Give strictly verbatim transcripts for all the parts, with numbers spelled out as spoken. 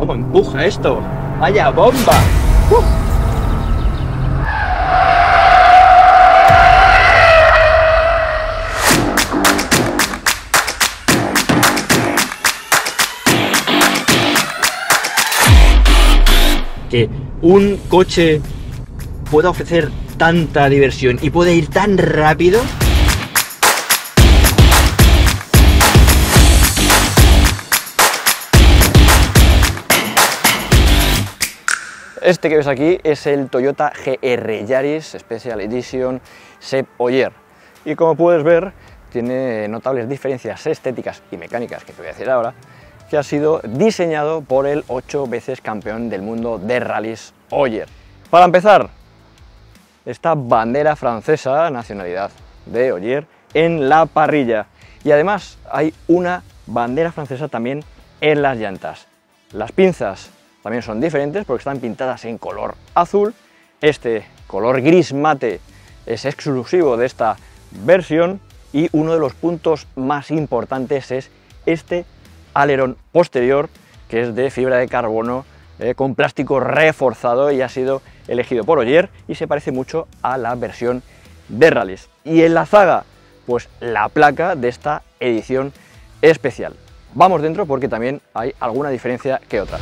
¿Cómo empuja esto? ¡Vaya bomba! ¡Uh! Que un coche pueda ofrecer tanta diversión y puede ir tan rápido. Este que ves aquí es el Toyota G R Yaris Special Edition S E P Ogier, y como puedes ver tiene notables diferencias estéticas y mecánicas que te voy a decir ahora, que ha sido diseñado por el ocho veces campeón del mundo de rallies Ogier. Para empezar, esta bandera francesa, nacionalidad de Ogier, en la parrilla, y además hay una bandera francesa también en las llantas. Las pinzas también son diferentes porque están pintadas en color azul. Este color gris mate es exclusivo de esta versión, y uno de los puntos más importantes es este alerón posterior, que es de fibra de carbono eh, con plástico reforzado, y ha sido elegido por Ogier y se parece mucho a la versión de rallies. Y en la zaga, pues la placa de esta edición especial. Vamos dentro porque también hay alguna diferencia que otra.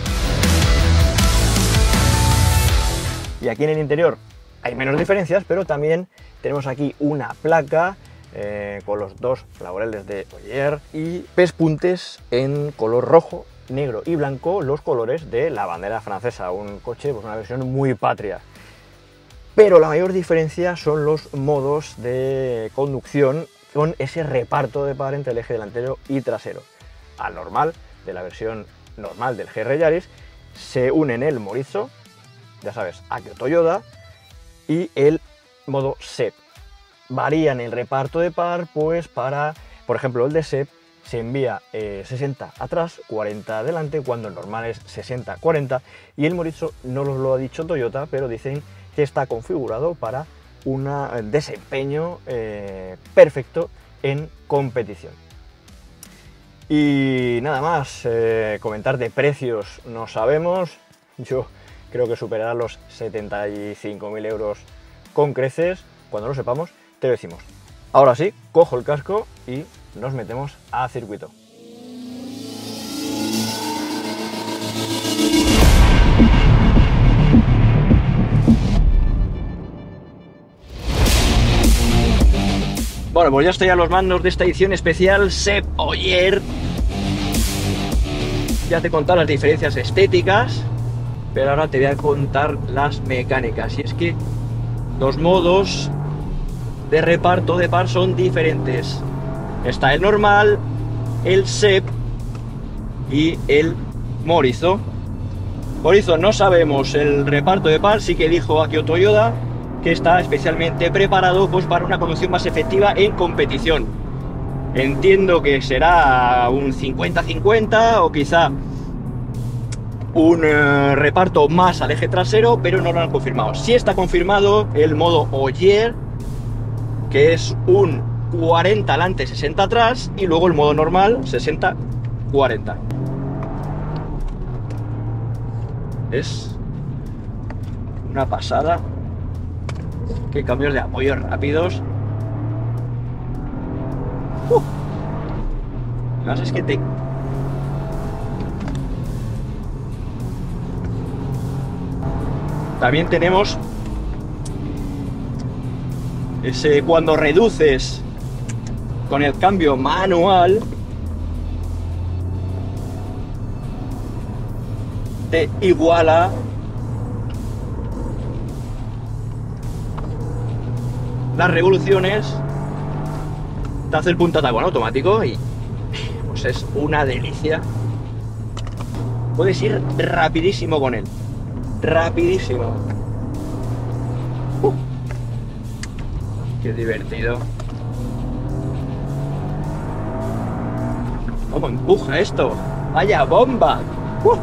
Y aquí en el interior hay menos diferencias, pero también tenemos aquí una placa eh, con los dos laureles de Ogier y pespuntes en color rojo, negro y blanco, los colores de la bandera francesa. Un coche, pues una versión muy patria. Pero la mayor diferencia son los modos de conducción con ese reparto de par entre el eje delantero y trasero. Al normal, de la versión normal del G R Yaris, se unen el Morizo, ya sabes, Akio Toyoda, y el modo S E P. Varían el reparto de par, pues para, por ejemplo, el de S E P se envía eh, sesenta atrás, cuarenta adelante, cuando el normal es sesenta cuarenta, y el Morizo no nos lo ha dicho Toyota, pero dicen que está configurado para un desempeño eh, perfecto en competición. Y nada más, eh, comentar de precios no sabemos. Yo creo que superará los setenta y cinco mil euros con creces. Cuando lo sepamos, te lo decimos. Ahora sí, cojo el casco y nos metemos a circuito. Bueno, pues ya estoy a los mandos de esta edición especial S E P Ogier. Ya te he contado las diferencias estéticas, pero ahora te voy a contar las mecánicas. Y es que los modos de reparto de par son diferentes. Está el normal, el S E P y el Morizo. Morizo no sabemos el reparto de par, sí que dijo Akio Toyoda que está especialmente preparado pues para una conducción más efectiva en competición. Entiendo que será un cincuenta cincuenta o quizá un eh, reparto más al eje trasero, pero no lo han confirmado. Sí está confirmado el modo Ogier, que es un cuarenta adelante, sesenta atrás, y luego el modo normal, sesenta cuarenta. Es una pasada. Qué cambios de apoyo rápidos. Uh. Lo que pasa es que te... También tenemos ese cuando reduces con el cambio manual, te iguala las revoluciones, te hace el punta ataco en automático y pues es una delicia. Puedes ir rapidísimo con él, rapidísimo. Uh, qué divertido. ¿Cómo empuja esto? ¡Vaya bomba! Uh.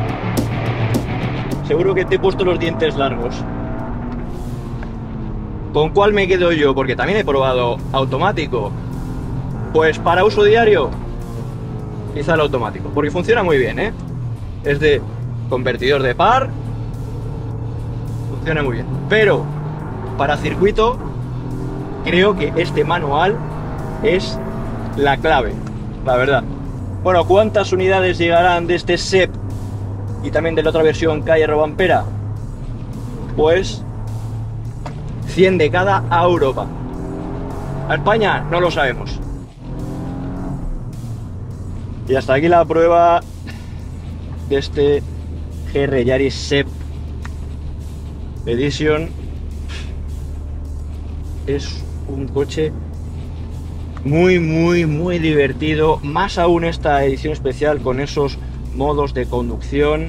Seguro que te he puesto los dientes largos. ¿Con cuál me quedo yo? Porque también he probado automático. Pues para uso diario, quizá el automático, porque funciona muy bien, ¿eh? Es de convertidor de par, funciona muy bien. Pero para circuito, creo que este manual es la clave, la verdad. Bueno, ¿cuántas unidades llegarán de este S E P y también de la otra versión Calle Robampera? Pues cien de cada a Europa. A España no lo sabemos. Y hasta aquí la prueba de este G R Yaris S E P Edition. Es un coche muy, muy, muy divertido. Más aún esta edición especial con esos modos de conducción.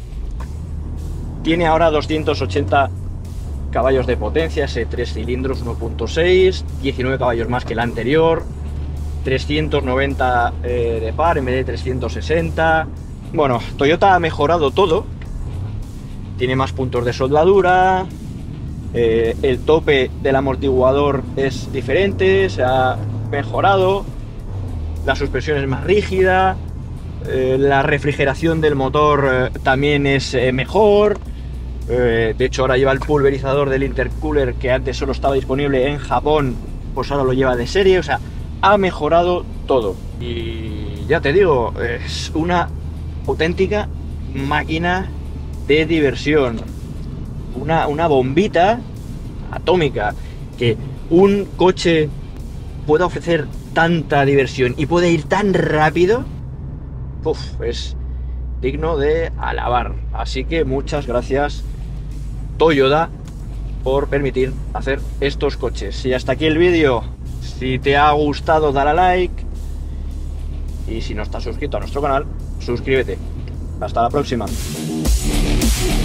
Tiene ahora doscientos ochenta caballos de potencia, ese tres cilindros uno punto seis, diecinueve caballos más que el anterior, trescientos noventa eh, de par en vez de trescientos sesenta. Bueno, Toyota ha mejorado todo, tiene más puntos de soldadura, eh, el tope del amortiguador es diferente, se ha mejorado, la suspensión es más rígida, eh, la refrigeración del motor eh, también es eh, mejor. Eh, de hecho ahora lleva el pulverizador del intercooler que antes solo estaba disponible en Japón, pues ahora lo lleva de serie. O sea, ha mejorado todo y ya te digo, es una auténtica máquina de diversión, una, una bombita atómica. Que un coche pueda ofrecer tanta diversión y puede ir tan rápido, uf, es digno de alabar. Así que muchas gracias Toyota por permitir hacer estos coches. Y hasta aquí el vídeo. Si te ha gustado, dale a like, y si no estás suscrito a nuestro canal, suscríbete. Hasta la próxima.